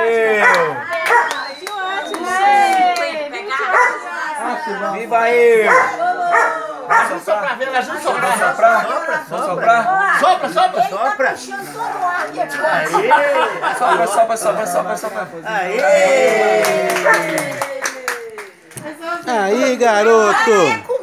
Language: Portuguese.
eu! Viva eu! Vamos soprar, vem lá, vamos soprar. Vamos soprar? Sopra, sopra, Ele tá puxando todo o ar depois. Sopra. Aí, garoto!